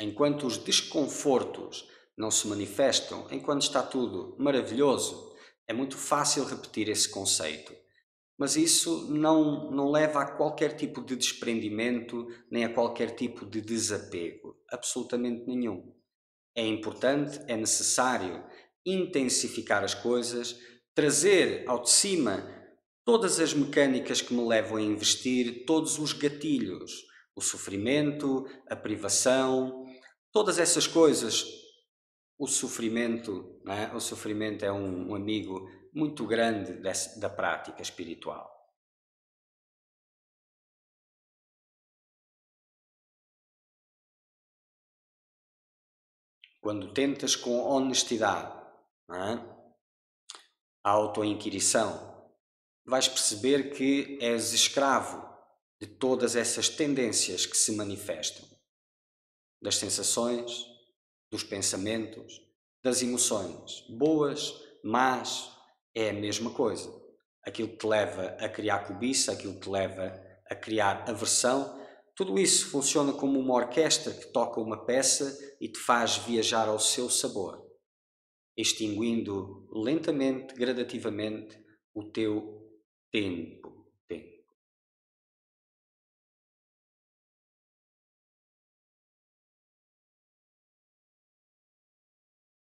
Enquanto os desconfortos não se manifestam, enquanto está tudo maravilhoso, é muito fácil repetir esse conceito. Mas isso não leva a qualquer tipo de desprendimento, nem a qualquer tipo de desapego. Absolutamente nenhum. É importante, é necessário intensificar as coisas, trazer ao de cima todas as mecânicas que me levam a investir, todos os gatilhos, o sofrimento, a privação, todas essas coisas. O sofrimento, não é? O sofrimento é um amigo muito grande da prática espiritual. Quando tentas com honestidade, não é? A autoinquirição, vais perceber que és escravo de todas essas tendências que se manifestam, das sensações, dos pensamentos, das emoções, boas, más, é a mesma coisa. Aquilo que te leva a criar cobiça, aquilo que te leva a criar aversão, tudo isso funciona como uma orquestra que toca uma peça e te faz viajar ao seu sabor, extinguindo lentamente, gradativamente, o teu tempo.